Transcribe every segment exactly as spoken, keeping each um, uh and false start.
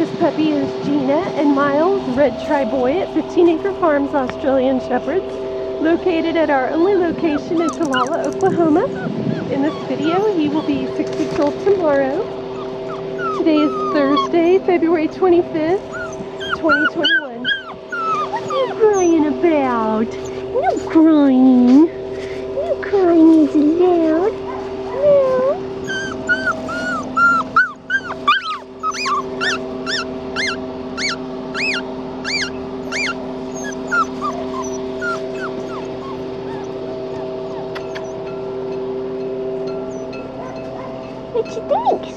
This puppy is Gina and Myles, red tri-boy, fifteen acre Farms Australian Shepherds, located at our only location in Tulala, Oklahoma. In this video, he will be six weeks old tomorrow. Today is Thursday, February twenty-fifth, twenty twenty-one. What are you crying about? No crying. No crying is allowed. No. What you think?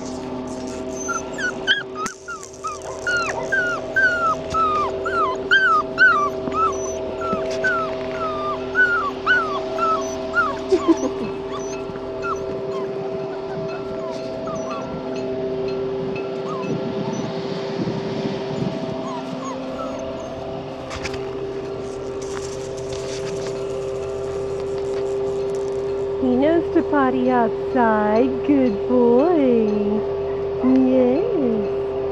He knows to potty outside. Good boy. Yes.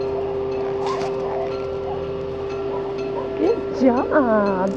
Good job.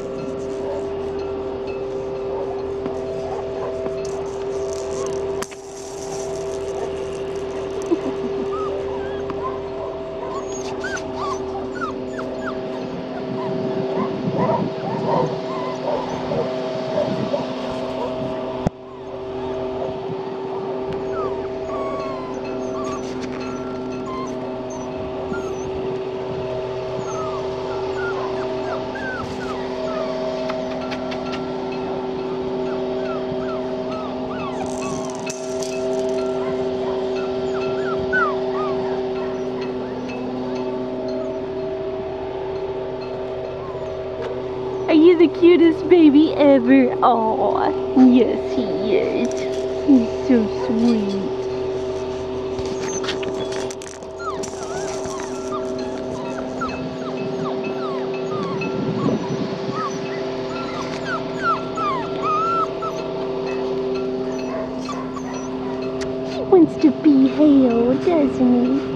Are you the cutest baby ever? Aw, yes he is. He's so sweet. He wants to be held, doesn't he?